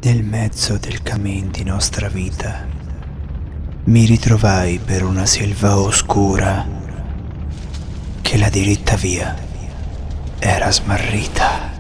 Nel mezzo del cammin di nostra vita mi ritrovai per una selva oscura che la diritta via era smarrita.